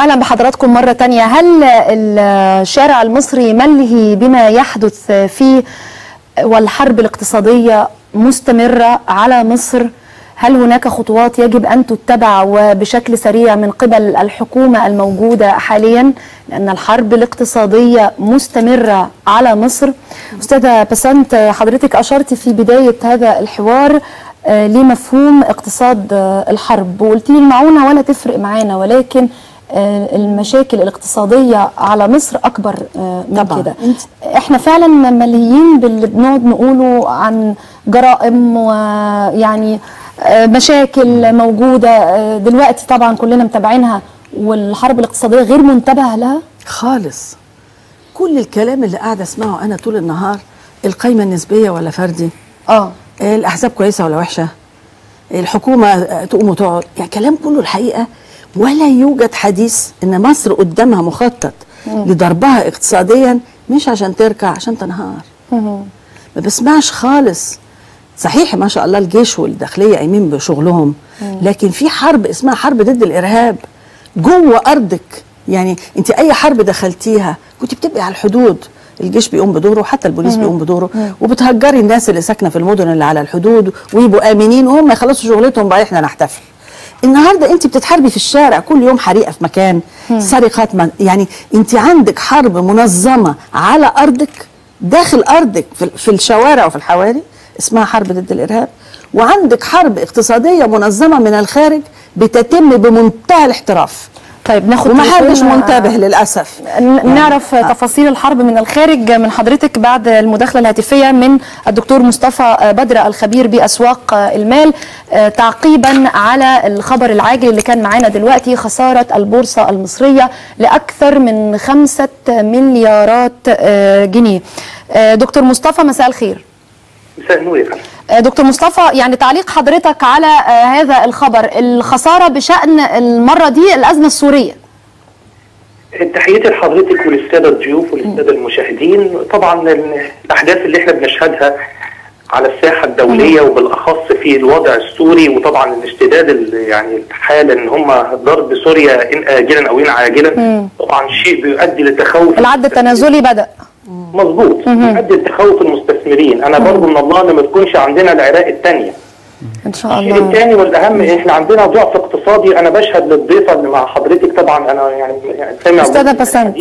أهلا بحضراتكم مرة تانية. هل الشارع المصري ملهي بما يحدث فيه والحرب الاقتصادية مستمرة على مصر؟ هل هناك خطوات يجب أن تتبع وبشكل سريع من قبل الحكومة الموجودة حاليا، لأن الحرب الاقتصادية مستمرة على مصر؟ أستاذة بسنت، حضرتك أشرت في بداية هذا الحوار لمفهوم اقتصاد الحرب، وقلت لي المعونة ولا تفرق معانا، ولكن المشاكل الاقتصادية على مصر أكبر من كده. احنا فعلا ملهيين باللي بنقعد نقوله عن جرائم ويعني مشاكل موجودة دلوقتي طبعا كلنا متابعينها، والحرب الاقتصادية غير منتبه لها خالص. كل الكلام اللي قاعدة اسمعه أنا طول النهار، القايمة النسبية ولا فردي، الأحزاب كويسة ولا وحشة، الحكومة تقوم وتقعد، يعني كلام كله الحقيقة ولا يوجد حديث ان مصر قدامها مخطط لضربها اقتصاديا، مش عشان تركع، عشان تنهار. ما بسمعش خالص. صحيح ما شاء الله الجيش والداخليه قايمين بشغلهم، لكن في حرب اسمها حرب ضد الارهاب جوه ارضك. يعني انت اي حرب دخلتيها كنت بتبقي على الحدود، الجيش بيقوم بدوره وحتى البوليس بيقوم بدوره، وبتهجري الناس اللي ساكنه في المدن اللي على الحدود ويبقوا امنين وهم يخلصوا شغلتهم بقى احنا نحتفل. النهارده انت بتتحاربي في الشارع، كل يوم حريقه في مكان، سرقات، يعني انت عندك حرب منظمه على ارضك، داخل ارضك في الشوارع وفي الحواري، اسمها حرب ضد الارهاب، وعندك حرب اقتصاديه منظمه من الخارج بتتم بمنتهى الاحتراف. طيب ناخد ومحدش منتبه للاسف. نعرف تفاصيل الحرب من الخارج من حضرتك بعد المداخله الهاتفيه من الدكتور مصطفى بدر الخبير باسواق المال، تعقيبا على الخبر العاجل اللي كان معانا دلوقتي، خساره البورصه المصريه لاكثر من 5 مليارات جنيه. دكتور مصطفى مساء الخير. مساء النور يا فندم. دكتور مصطفى، يعني تعليق حضرتك على هذا الخبر، الخسارة بشأن المرة دي الأزمة السورية. تحياتي لحضرتك وللسادة الضيوف وللسادة المشاهدين. طبعا الأحداث اللي احنا بنشهدها على الساحة الدولية وبالأخص في الوضع السوري، وطبعا الاشتداد يعني الحالة ان هم ضرب سوريا إن آجلا أو إن عاجلا، طبعا شيء بيؤدي للتخوف. العد التنازلي بدأ. مظبوط، بيؤدي لتخوف المستثمرين. أنا برضو من الله ان ما تكونش عندنا العراق الثانية ان شاء الله. الشيء الثاني والاهم، احنا عندنا ضعف اقتصادي. انا بشهد للضيفه اللي مع حضرتك، طبعا انا يعني سامع استاذه بسنت.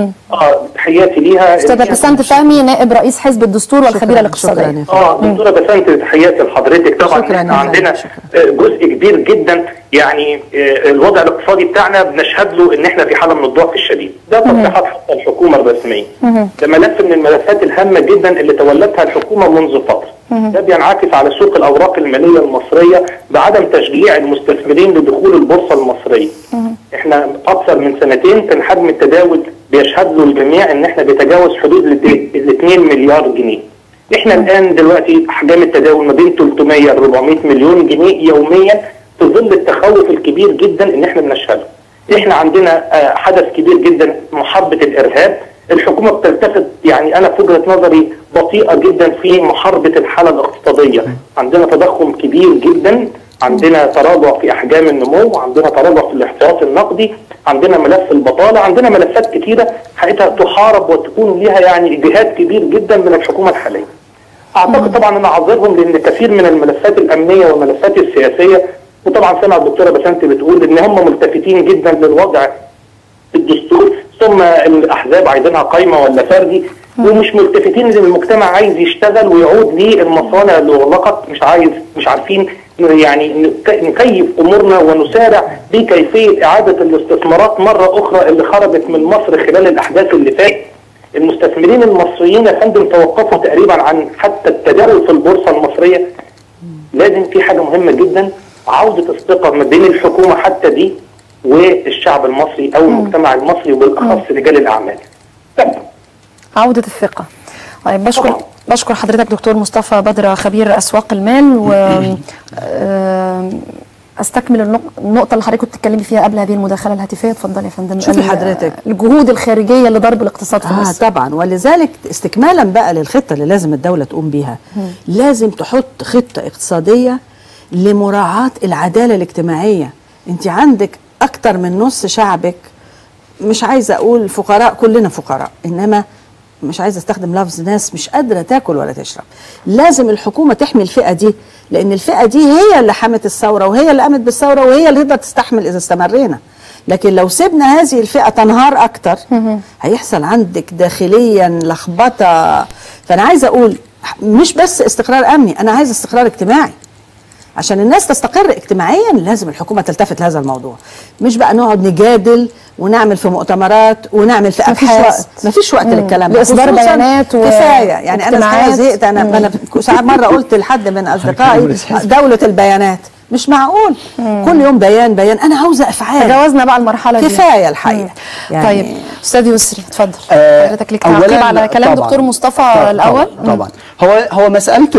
تحياتي ليها استاذه بسنت فهمي، نائب رئيس حزب الدستور والخبيره الاقتصاديه. دكتوره بسنت، تحياتي لحضرتك. طبعا احنا عندنا جزء كبير جدا، يعني الوضع الاقتصادي بتاعنا بنشهد له ان احنا في حاله من الضعف الشديد. ده تصريحات حتى الحكومه الرسميه. ده ملف من الملفات الهامه جدا اللي تولتها الحكومه منذ فتره. ده بينعكس على سوق الاوراق الماليه المصريه بعدم تشجيع المستثمرين لدخول البورصه المصريه. احنا اكثر من سنتين كان حجم التداول بيشهد له الجميع ان احنا بيتجاوز حدود ال 2 مليار جنيه. احنا الان دلوقتي احجام التداول ما بين 300 ل 400 مليون جنيه يوميا، في ظل التخوف الكبير جدا ان احنا بنشهده. احنا عندنا حدث كبير جدا، محاربه الارهاب. الحكومه بتلتفت، يعني انا في وجهه نظري بطيئه جدا في محاربه الحاله الاقتصاديه. عندنا تضخم كبير جدا، عندنا تراجع في احجام النمو، عندنا تراجع في الاحتياط النقدي، عندنا ملف البطاله، عندنا ملفات كثيره حقيقه تحارب وتكون لها يعني جهاد كبير جدا من الحكومه الحاليه. اعتقد طبعا انا اعذرهم لان كثير من الملفات الامنيه والملفات السياسيه، وطبعا سمع الدكتوره بسنت بتقول ان هم ملتفتين جدا للوضع الدستور، ثم الاحزاب عايزينها قايمه ولا فردي، ومش ملتفتين ان المجتمع عايز يشتغل ويعود للمصانع اللي اغلقت. مش عارفين يعني نكيف امورنا ونسارع بكيفيه اعاده الاستثمارات مره اخرى اللي خرجت من مصر خلال الاحداث اللي فاتت. المستثمرين المصريين يا فندم توقفوا تقريبا عن حتى التداول في البورصه المصريه. لازم في حاجه مهمه جدا، عوده الثقه ما بين الحكومه حتى دي والشعب المصري او المجتمع المصري وبالاخص رجال الاعمال. عوده الثقه. طيب بشكر حضرتك دكتور مصطفى بدر خبير اسواق المال، و استكمل النقطه اللي حضرتك كنت بتتكلمي فيها قبل هذه المداخله الهاتفيه. اتفضلي يا فندم. شوفي حضرتك الجهود الخارجيه لضرب الاقتصاد في مصر. طبعا، ولذلك استكمالا بقى للخطه اللي لازم الدوله تقوم بيها، لازم تحط خطه اقتصاديه لمراعاه العداله الاجتماعيه. انت عندك اكتر من نص شعبك مش عايزه اقول فقراء، كلنا فقراء، انما مش عايزه استخدم لفظ ناس مش قادره تاكل ولا تشرب. لازم الحكومه تحمي الفئه دي، لان الفئه دي هي اللي حمت الثوره وهي اللي قامت بالثوره وهي اللي تقدر تستحمل اذا استمرينا. لكن لو سيبنا هذه الفئه تنهار اكتر هيحصل عندك داخليا لخبطه. فانا عايزه اقول مش بس استقرار امني، انا عايزه استقرار اجتماعي. عشان الناس تستقر اجتماعيا لازم الحكومه تلتفت لهذا الموضوع، مش بقى نقعد نجادل ونعمل في مؤتمرات ونعمل في ابحاث. مفيش وقت للكلام ده، اصدار بيانات كفايه. يعني انا زهقت. انا ساعات مره قلت لحد من اصدقائي دوله البيانات مش معقول كل يوم بيان بيان، انا عاوزه افعال. تجاوزنا بقى المرحله دي كفايه الحقيقه. يعني طيب استاذ يسري اتفضل حضرتك ليك تعقيب على كلام دكتور مصطفى الاول. طبعا هو مساله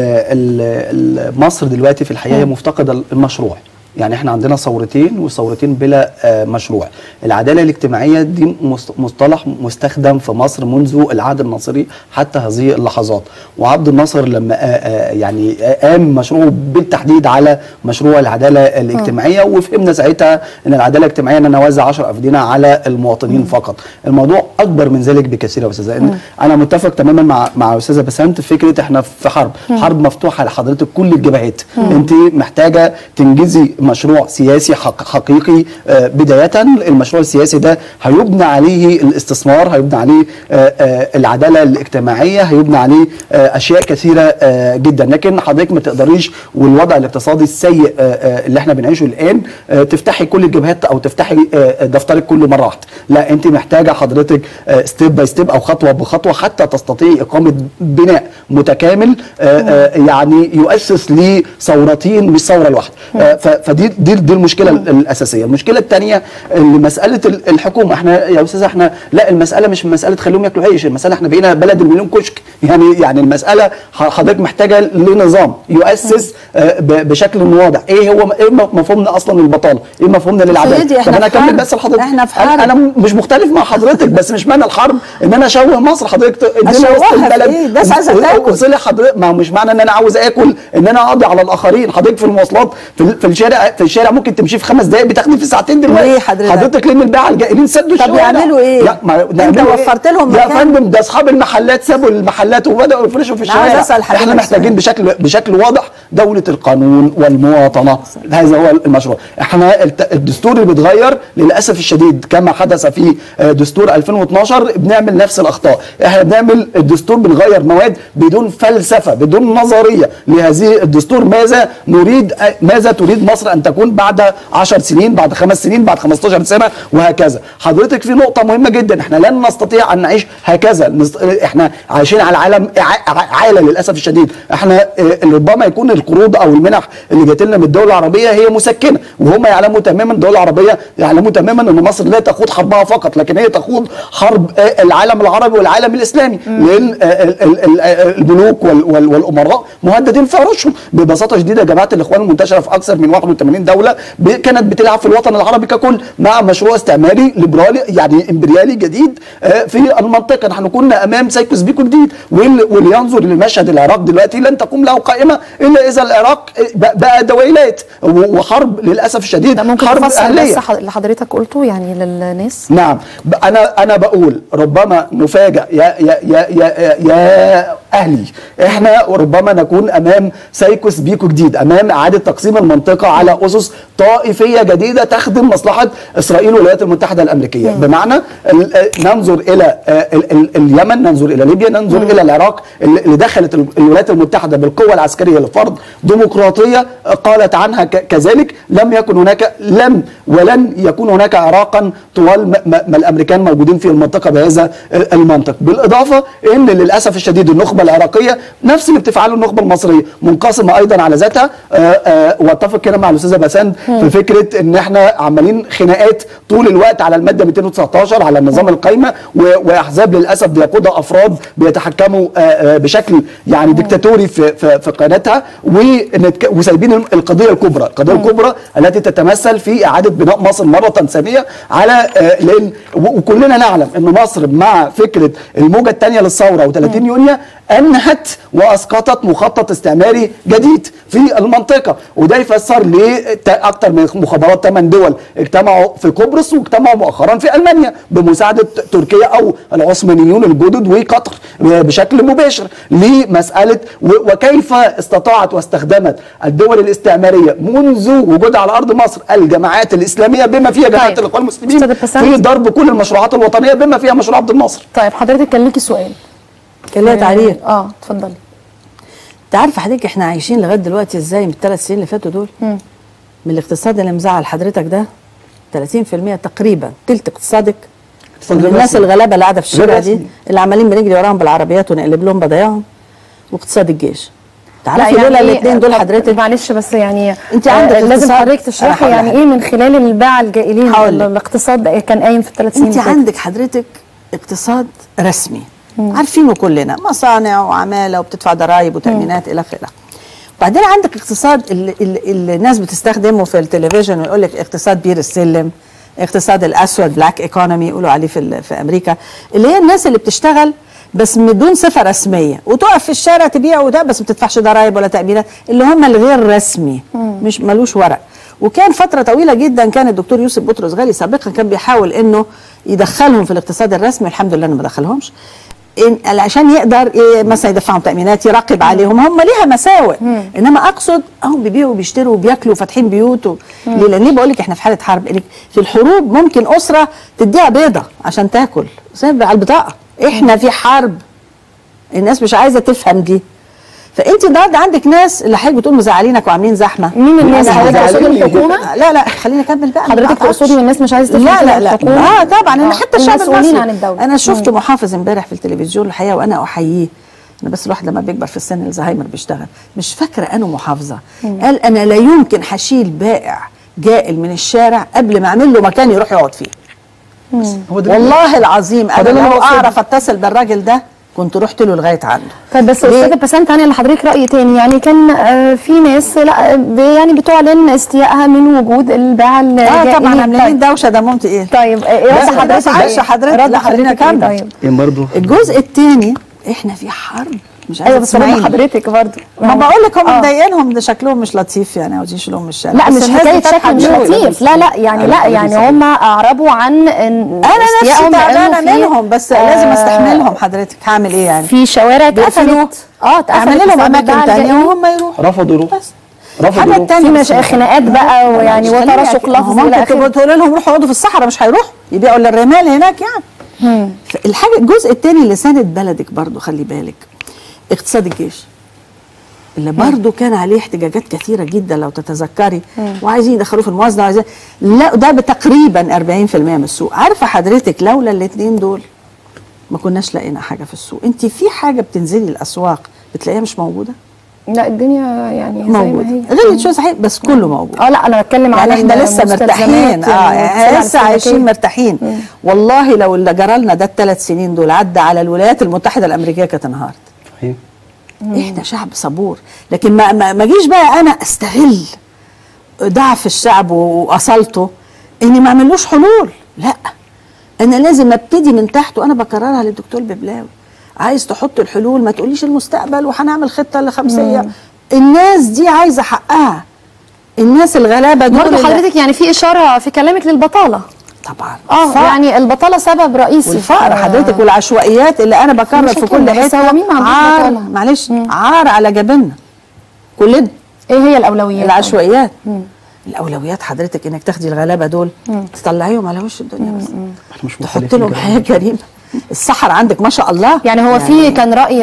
مصر دلوقتي في الحقيقه هي مفتقده المشروع. يعني احنا عندنا ثورتين وثورتين بلا مشروع. العداله الاجتماعيه دي مصطلح مستخدم في مصر منذ العهد الناصري حتى هذه اللحظات، وعبد الناصر لما يعني قام مشروعه بالتحديد على مشروع العداله الاجتماعيه، وفهمنا ساعتها ان العداله الاجتماعيه ان انا اوزع 10 افدنه على المواطنين فقط. الموضوع اكبر من ذلك بكثير يا استاذه. انا متفق تماما مع استاذه بسنت في فكره احنا في حرب مفتوحه لحضرتك كل الجبهات. انت محتاجه تنجزي مشروع سياسي حقيقي. بداية المشروع السياسي ده هيبنى عليه الاستثمار، هيبنى عليه العدالة الاجتماعية، هيبنى عليه أشياء كثيرة جدا. لكن حضرتك ما تقدريش والوضع الاقتصادي السيء اللي احنا بنعيشه الآن تفتحي كل الجبهات أو تفتحي دفترك كل مرة واحدة. لا، أنت محتاجة حضرتك ستيب باي ستيب أو خطوة بخطوة حتى تستطيعي إقامة بناء متكامل يعني يؤسس لثورتين مش ثورة لوحدها. دي المشكله الاساسيه. المشكله الثانيه اللي مساله الحكومه. احنا يا استاذ احنا لا، المساله مش مساله خليهم ياكلوا عيش، المساله احنا بقينا بلد المليون كشك. يعني المساله حضرتك محتاجه لنظام يؤسس بشكل واضح. ايه مفهومنا اصلا للبطاله؟ ايه مفهومنا للعداله؟ طب انا اكمل بس لحضرتك. احنا في حرب. انا مش مختلف مع حضرتك، بس مش معنى الحرب ان انا اشوه مصر. حضرتك اشوهها في ايه؟ ده عايزه تاكل. حضرتك ما مش معنى ان انا عاوز اكل ان انا اقضي على الاخرين. حضرتك في المواصلات في الشارع ممكن تمشي في 5 دقائق بتاخدي في ساعتين دلوقتي. ليه حضرتك ليه الباعه الجائلين سدوا الشوارع؟ طب يعملوا ايه؟ لا انت وفرت لهم مكان يا فندم. ده اصحاب المحلات سابوا المحلات وبداوا يفرشوا في الشوارع. احنا محتاجين بشكل واضح دوله القانون والمواطنه. هذا هو المشروع. احنا الدستور اللي بيتغير للاسف الشديد كما حدث في دستور 2012 بنعمل نفس الاخطاء. احنا بنعمل الدستور بنغير مواد بدون فلسفه بدون نظريه لهذه الدستور. ماذا تريد مصر ان تكون بعد 10 سنين، بعد 5 سنين، بعد 15 سنه وهكذا. حضرتك في نقطه مهمه جدا، احنا لن نستطيع ان نعيش هكذا. احنا عايشين على عالم عالة للاسف الشديد. احنا ربما يكون القروض او المنح اللي جات لنا من الدول العربيه هي مسكنه، وهم يعلموا تماما، الدول العربيه يعلموا تماما ان مصر لا تخوض حربها فقط، لكن هي تخوض حرب العالم العربي والعالم الاسلامي. لان البنوك والامراء مهددين في عروشهم ببساطه شديده. جماعه الاخوان المنتشره في اكثر من 81 دوله كانت بتلعب في الوطن العربي ككل مع مشروع استعماري ليبرالي يعني امبريالي جديد في المنطقه. نحن كنا امام سايكوس بيكو جديد. واللي ينظر لمشهد العراق دلوقتي لن تقوم له قائمه الا اذا العراق بقى دويلات وحرب للاسف الشديد. ممكن حرب اهليه. بس اللي حضرتك قلته يعني للناس. نعم، انا بقول ربما نفاجأ يا اهلي. احنا ربما نكون امام سايكوس بيكو جديد، امام اعاده تقسيم المنطقه على اسس طائفيه جديده تخدم مصلحه اسرائيل والولايات المتحده الامريكيه. بمعنى ننظر الى اليمن، ننظر الى ليبيا، ننظر الى العراق اللي دخلت الولايات المتحده بالقوه العسكريه لفرض ديمقراطيه قالت عنها كذلك. لم ولن يكون هناك عراقا طوال ما الامريكان موجودين في المنطقه بهذا المنطق. بالاضافه ان للاسف الشديد النخبه العراقيه نفس اللي بتفعله النخبه المصريه، منقسمه ايضا على ذاتها. واتفق كده مع الاستاذه بسنت في فكره ان احنا عمالين خناقات طول الوقت على الماده 219 على النظام القايمه، واحزاب للاسف بيقودها افراد بيتحكموا بشكل يعني ديكتاتوري في قيادتها، وسايبين القضيه الكبرى. القضيه الكبرى التي تتمثل في اعاده بناء مصر مره ثانيه على وكلنا نعلم ان مصر مع فكره الموجه الثانيه للثوره و30 يونيو انهت واسقطت مخطط استعماري جديد في المنطقه، وده يفسر ليه اكثر من مخابرات 8 دول اجتمعوا في قبرص واجتمعوا مؤخرا في المانيا بمساعده تركيا او العثمانيون الجدد وقطر بشكل مباشر لمساله وكيف استطاعت واستخدمت الدول الاستعماريه منذ وجودها على ارض مصر الجماعات الاسلاميه بما فيها جماعه الاخوان المسلمين في ضرب كل المشروعات الوطنيه بما فيها مشروع عبد الناصر. طيب حضرتك كان ليكي سؤال. كان ليا تعليق. اتفضلي. انت عارفه حضرتك احنا عايشين لغايه دلوقتي ازاي من ال3 سنين اللي فاتوا دول؟ من الاقتصاد اللي مزعل حضرتك ده 30% تقريبا، تلت اقتصادك الناس الغلابه اللي قاعده في الشارع دي اللي عمالين بنجري وراهم بالعربيات ونقلب لهم بضايعهم، واقتصاد الجيش. تعرفي دول الاثنين دول حضرتك معلش بس يعني انت عندك لازم حضرتك تشرحي يعني ايه من خلال الباعة الجائلين الاقتصاد كان قايم في ال3 سنين. انت عندك حضرتك اقتصاد رسمي عارفينه كلنا، مصانع وعماله وبتدفع ضرائب وتامينات الى اخره. وبعدين عندك اقتصاد اللي الناس بتستخدمه في التلفزيون ويقول لك اقتصاد بير السلم، اقتصاد الاسود بلاك ايكونومي يقولوا عليه في امريكا، اللي هي الناس اللي بتشتغل بس بدون صفه رسميه وتقف في الشارع تبيع وده بس ما بتدفعش ضرائب ولا تامينات، اللي هم الغير رسمي مش ملوش ورق. وكان فتره طويله جدا كان الدكتور يوسف بطرس غالي سابقا كان بيحاول انه يدخلهم في الاقتصاد الرسمي، الحمد لله انه ما دخلهمش عشان يقدر مثلا يدفعهم تامينات يراقب عليهم، هم ليها مساوئ. انما اقصد هم بيبيعوا وبيشتروا وبياكلوا وفاتحين بيوت ليه؟ لان بقول لك احنا في حاله حرب. في الحروب ممكن اسره تديها بيضه عشان تاكل على البطاقه، احنا في حرب الناس مش عايزه تفهم دي. فانت النهارده عندك ناس اللي حضرتك بتقول مزعلينك وعاملين زحمه. مين الناس؟ حضرتك تقصدي الحكومه؟ لا خليني اكمل بقى. حضرتك تقصدي الناس مش عايزه تفهم؟ لا طبعا انا حتى الشعب المصري عن الدولة. انا شفت محافظ امبارح في التلفزيون الحقيقه وانا احييه. انا بس الواحد لما بيكبر في السن الزهايمر بيشتغل، مش فاكره انه محافظه قال انا لا يمكن هشيل بائع جائل من الشارع قبل ما اعمل له مكان يروح يقعد فيه. والله العظيم انا لو اعرف اتصل بالراجل ده كنت رحت له لغايه عنده. طيب بس استاذه بسنت انا لحضرتك راي تاني، يعني كان في ناس لا يعني بتعلن استيائها من وجود الباعة الجائلين. طبعا عاملين دوشه دمهم تقيل. طيب رد حضرتك لا خلينا نكمل. برضه الجزء الثاني احنا في حرب مش عايزه تسمعيني. بس حضرتك برضه ما بقول لك هم مضايقينهم ده شكلهم مش لطيف يعني عاوزين يشيلوهم من الشارع. لا مش حكايه شكل مش لطيف، لا يعني هم اعربوا عن انا نفسي تعبانه منهم بس لازم استحملهم. حضرتك هعمل ايه يعني؟ في شوارع اتقفلت اعمل لهم اماكن ثانيه وهم يروحوا. رفضوا يروحوا. حاجه ثانيه في خناقات بقى ويعني وتراشق لفظ ممكن تقول لهم روحوا اقعدوا في الصحراء مش هيروحوا يبيعوا للرمال هناك يعني. الحاجه الجزء الثاني اللي ساند بلدك برضو خلي بالك اقتصاد الجيش اللي برضو كان عليه احتجاجات كثيره جدا لو تتذكري وعايزين يدخلوه في الموازنه وعايزين لا ده تقريبا 40% من السوق. عارفه حضرتك لولا الاثنين دول ما كناش لقينا حاجه في السوق. انت في حاجه بتنزلي الاسواق بتلاقيها مش موجوده؟ لا الدنيا يعني موجودة. زي ما هي غلط شويه صحيح بس كله موجود. لا انا بتكلم يعني احنا لسه مرتاحين لسه عايشين مرتاحين. والله لو اللي جرى لنا ده ال3 سنين دول عدى على الولايات المتحده الامريكيه كانت انهارت. احنا شعب صبور، لكن ما جيش بقى انا استغل ضعف الشعب واصالته اني ما اعملوش حلول. لا انا لازم ابتدي من تحت، وانا بكررها للدكتور ببلاوي. عايز تحط الحلول ما تقوليش المستقبل وهنعمل خطه لخمسيه. الناس دي عايزه حقها، الناس الغلابه دول. برضه حضرتك يعني في اشاره في كلامك للبطاله طبعا. يعني البطاله سبب رئيسي والفقر حضرتك والعشوائيات اللي انا بكرر في كل حته. عار معلش عار على جبيننا كلنا. ايه هي الاولويات؟ العشوائيات. الاولويات حضرتك انك تاخدي الغلابه دول تطلعيهم على وش الدنيا بس تحط لهم حياه كريمه. الصحراء عندك ما شاء الله. يعني هو في كان رأي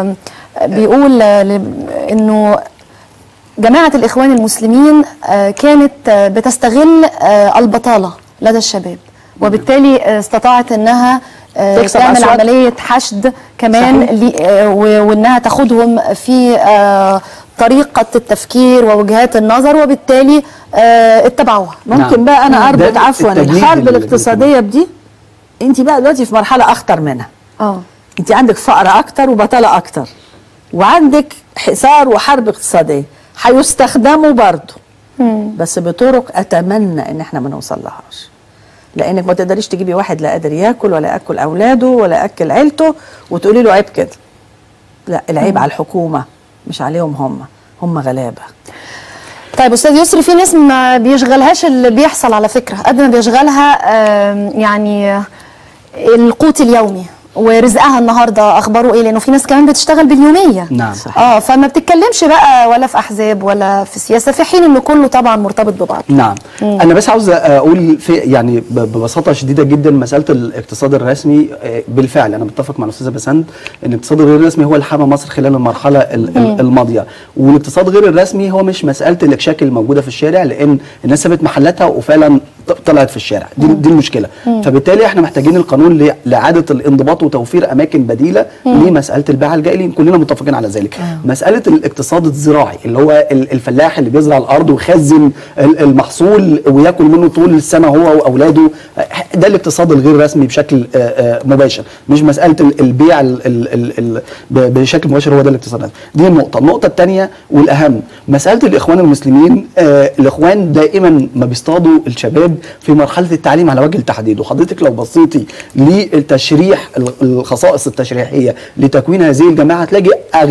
بيقول انه جماعة الإخوان المسلمين كانت بتستغل البطالة لدى الشباب، وبالتالي استطاعت انها تعمل عملية حشد كمان وانها تاخدهم في طريقة التفكير ووجهات النظر، وبالتالي اتبعوها. ممكن بقى انا اربط عفوا الحرب الاقتصادية بدي. انت بقى دلوقتي في مرحله اخطر منها. انت عندك فقر اكتر وبطاله اكتر وعندك حصار وحرب اقتصاديه هيستخدموا برضه بس بطرق اتمنى ان احنا ما نوصلهاش، لانك ما تقدريش تجيبي واحد لا قادر ياكل ولا ياكل اولاده ولا ياكل عيلته وتقولي له عيب كده. لا العيب على الحكومه مش عليهم، هم غلابه. طيب استاذ يسري، في ناس ما بيشغلهاش اللي بيحصل على فكره قد ما بيشغلها يعني القوت اليومي ورزقها النهارده اخباره ايه، لانه في ناس كمان بتشتغل باليوميه. نعم صحيح. فما بتتكلمش بقى ولا في احزاب ولا في سياسه، في حين انه كله طبعا مرتبط ببعض. نعم. انا بس عاوز اقول في يعني ببساطه شديده جدا مساله الاقتصاد الرسمي. بالفعل انا متفق مع الاستاذه بسنت ان الاقتصاد الغير الرسمي هو اللي حمى مصر خلال المرحله الماضيه، والاقتصاد غير الرسمي هو مش مساله الاكشاك الموجوده في الشارع، لان الناس سابت محلاتها وفعلا طلعت في الشارع. دي المشكله. فبالتالي احنا محتاجين القانون لاعاده الانضباط وتوفير اماكن بديله لمساله الباعة الجائلين، كلنا متفقين على ذلك. مساله الاقتصاد الزراعي اللي هو الفلاح اللي بيزرع الارض ويخزن المحصول وياكل منه طول السنه هو واولاده، ده الاقتصاد الغير رسمي بشكل مباشر، مش مساله البيع بشكل مباشر، هو ده الاقتصاد الرسمي. دي النقطه الثانيه والاهم، مساله الاخوان المسلمين. الاخوان دائما ما بيصطادوا الشباب في مرحله التعليم على وجه التحديد، وحضرتك لو بصيتي للتشريح الخصائص التشريحيه لتكوين هذه الجماعه هتلاقي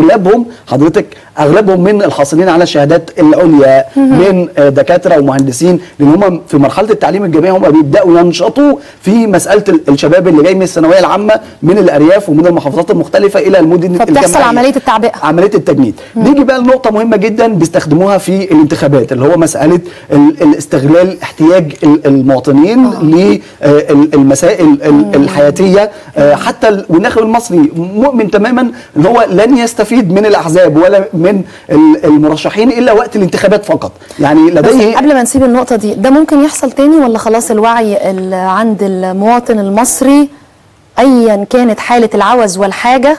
اغلبهم من الحاصلين على الشهادات العليا، من دكاتره ومهندسين، لان هم في مرحله التعليم الجامعي هم بيبداوا ينشطوا في مساله الشباب اللي جاي من الثانويه العامه من الارياف ومن المحافظات المختلفه الى المدن الجامعيه، فبتحصل عمليه التعبئه، عمليه التجنيد. نيجي بقى لنقطه مهمه جدا بيستخدموها في الانتخابات، اللي هو مساله الاستغلال احتياج المواطنين للمسائل الحياتيه. حتى والناخب المصري مؤمن تماما ان هو لن يستفيد من الاحزاب ولا من المرشحين الا وقت الانتخابات فقط. يعني لديه قبل ما نسيب النقطه دي، ده ممكن يحصل تاني ولا خلاص الوعي عند المواطن المصري ايا كانت حاله العوز والحاجه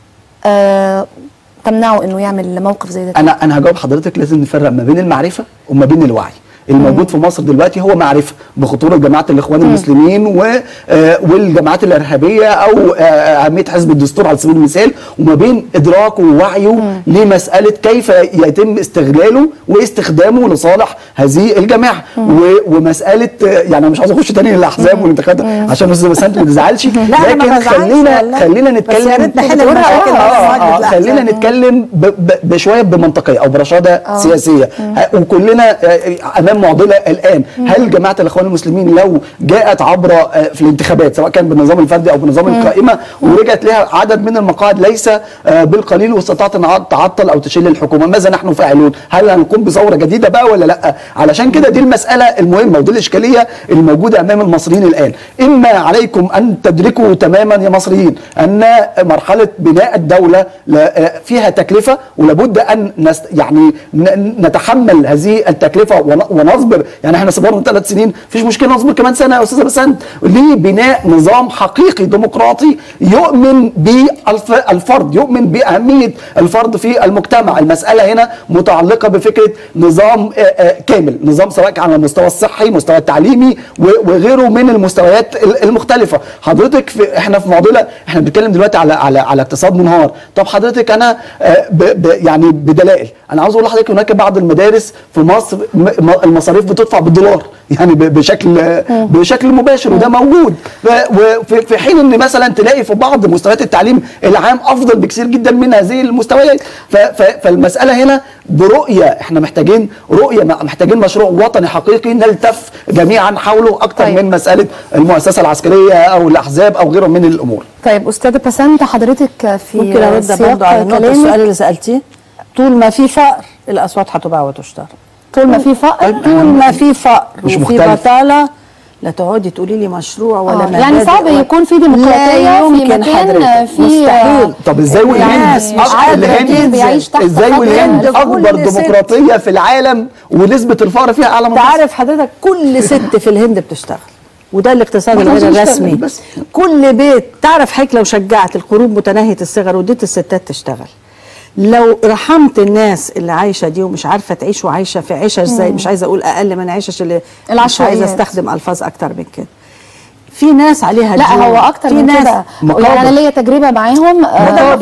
تمنعه انه يعمل موقف زي ده؟ انا هجاوب حضرتك. لازم نفرق ما بين المعرفه وما بين الوعي. الموجود في مصر دلوقتي هو معرفه بخطوره جماعه الاخوان المسلمين والجماعات الارهابيه او اهميه حزب الدستور على سبيل المثال، وما بين ادراكه ووعيه لمساله كيف يتم استغلاله واستخدامه لصالح هذه الجماعه. ومساله يعني مش عاوز اخش تاني للاحزاب والانتخابات عشان الاستاذه بسنت ما تزعلش، لكن خلينا نتكلم خلينا نتكلم بشويه بمنطقيه او برشاده سياسيه. وكلنا امام معضله الان. هل جماعه الاخوان المسلمين لو جاءت عبر في الانتخابات سواء كان بالنظام الفردي او بنظام القائمه ورجعت لها عدد من المقاعد ليس بالقليل واستطاعت ان تعطل او تشيل الحكومه، ماذا نحن فاعلون؟ هل هنقوم بثوره جديده بقى ولا لا؟ علشان كده دي المساله المهمه ودي الاشكاليه الموجوده امام المصريين الان. اما عليكم ان تدركوا تماما يا مصريين ان مرحله بناء الدوله فيها تكلفه ولابد ان يعني نتحمل هذه التكلفه ونصبر. يعني احنا صبرنا 3 سنين، مفيش مشكله نصبر كمان سنه يا استاذه بسنت لبناء نظام حقيقي ديمقراطي يؤمن بالفرد، يؤمن باهميه الفرد في المجتمع. المساله هنا متعلقه بفكره نظام كامل، نظام سواء كان على المستوى الصحي، مستوى التعليمي وغيره من المستويات المختلفه. حضرتك احنا في معضله، احنا بنتكلم دلوقتي على اقتصاد منهار. طب حضرتك انا يعني بدلائل، انا عاوز اقول لحضرتك هناك بعض المدارس في مصر المصاريف بتدفع بالدولار يعني بشكل مباشر، وده موجود. وفي حين ان مثلا تلاقي في بعض مستويات التعليم العام افضل بكثير جدا من هذه المستويات. فالمساله هنا برؤيه، احنا محتاجين رؤيه، محتاجين مشروع وطني حقيقي نلتف جميعا حوله اكتر من مساله المؤسسه العسكريه او الاحزاب او غيره من الامور. طيب استاذه بسنت، حضرتك في ممكن ارد برضه على السؤال اللي سالتيه؟ طول ما في فقر الاصوات هتباع وتشترى. طول ما في فقر، طول ما في فقر وفي بطاله لا تقعدي تقولي لي مشروع ولا مبادئ. يعني صعب يكون في ديمقراطيه في مكان في مستحيل. طب ازاي والهند ازاي والهند اكبر ديمقراطيه في العالم ونسبه الفقر فيها اعلى من مصر؟ تعرف حضرتك كل ست في الهند بتشتغل، وده الاقتصاد الغير الرسمي. كل بيت، تعرف حضرتك لو شجعت القروض متناهيه الصغر وديت الستات تشتغل، لو رحمت الناس اللي عايشه دي ومش عارفه تعيش وعايشه في عيشه ازاي، مش عايزه اقول اقل من عيشه اللي مش عايزه استخدم الفاظ اكتر من كده. في ناس عليها لا هو اكتر من كده. يعني انا ليا تجربه معاهم احنا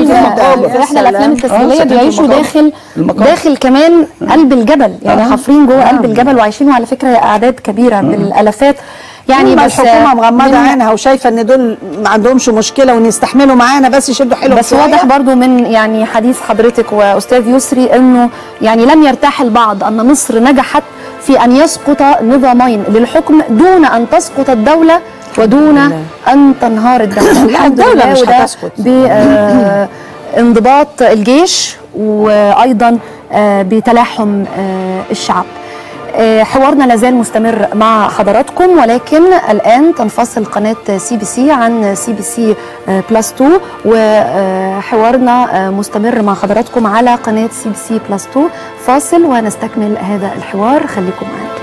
الافلام التسجيليه بيعيشوا داخل كمان قلب الجبل، يعني حافرين جوه قلب الجبل وعايشين، وعلى فكره اعداد كبيره بالالافات. يعني بس الحكومه مغمضه عينها وشايفه ان دول ما عندهمش مشكله وان يستحملوا معانا بس يشدوا حيلهم. بس واضح برضو من يعني حديث حضرتك واستاذ يسري انه يعني لم يرتاح البعض ان مصر نجحت في ان يسقط نظامين للحكم دون ان تسقط الدوله ودون ان تنهار الدوله. لا الدوله مش هتسقط بانضباط الجيش وايضا بتلاحم الشعب. حوارنا لازال مستمر مع حضراتكم، ولكن الآن تنفصل قناة CBC عن CBC بلس 2 وحوارنا مستمر مع حضراتكم على قناة CBC بلس 2. فاصل ونستكمل هذا الحوار، خليكم معنا.